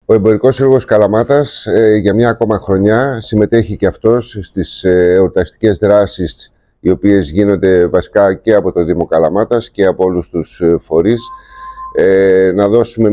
Ο Εμπορικός Σύλλογος Καλαμάτας για μια ακόμα χρονιά συμμετέχει και αυτός στις εορταστικές δράσεις οι οποίες γίνονται βασικά και από το Δήμο Καλαμάτας και από όλους τους φορείς. Να δώσουμε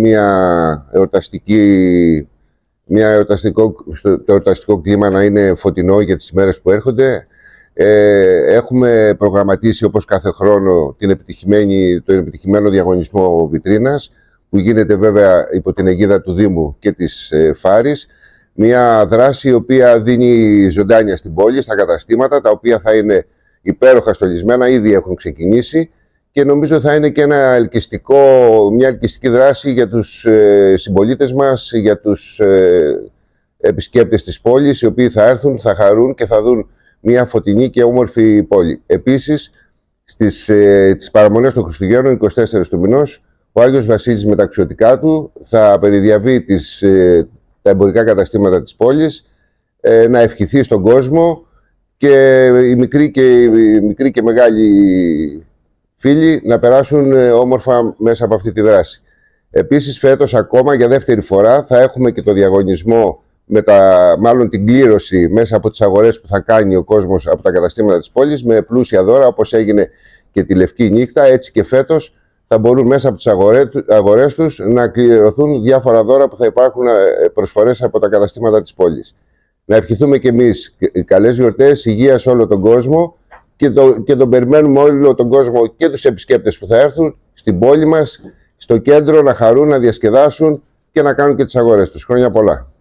το εορταστικό κλίμα να είναι φωτεινό για τις ημέρες που έρχονται. Έχουμε προγραμματίσει όπως κάθε χρόνο τον επιτυχημένο διαγωνισμό βιτρίνας, που γίνεται βέβαια υπό την αιγίδα του Δήμου και της Φάρης. Μια δράση η οποία δίνει ζωντάνια στην πόλη, στα καταστήματα, τα οποία θα είναι υπέροχα στολισμένα, ήδη έχουν ξεκινήσει, και νομίζω θα είναι και μια ελκυστική δράση για τους συμπολίτες μας, για τους επισκέπτες της πόλης, οι οποίοι θα έρθουν, θα χαρούν και θα δουν μια φωτεινή και όμορφη πόλη. Επίσης, στις παραμονές των Χριστουγέννων, 24 του μηνός, ο Άγιος Βασίλης με τα αξιωτικά του θα περιδιαβεί τα εμπορικά καταστήματα της πόλης, να ευχηθεί στον κόσμο, και οι μικροί και μεγάλοι φίλοι να περάσουν όμορφα μέσα από αυτή τη δράση. Επίσης, φέτος ακόμα για δεύτερη φορά θα έχουμε και το διαγωνισμό, μάλλον την κλήρωση μέσα από τις αγορές που θα κάνει ο κόσμος από τα καταστήματα της πόλης, με πλούσια δώρα, όπως έγινε και τη Λευκή Νύχτα. Έτσι και φέτος θα μπορούν μέσα από τις αγορές τους να κληρωθούν διάφορα δώρα που θα υπάρχουν, προσφορές από τα καταστήματα της πόλης. Να ευχηθούμε και εμείς καλές γιορτές, υγεία σε όλο τον κόσμο, και τον περιμένουμε όλο τον κόσμο και τους επισκέπτες που θα έρθουν στην πόλη μας, στο κέντρο, να χαρούν, να διασκεδάσουν και να κάνουν και τις αγορές τους. Χρόνια πολλά!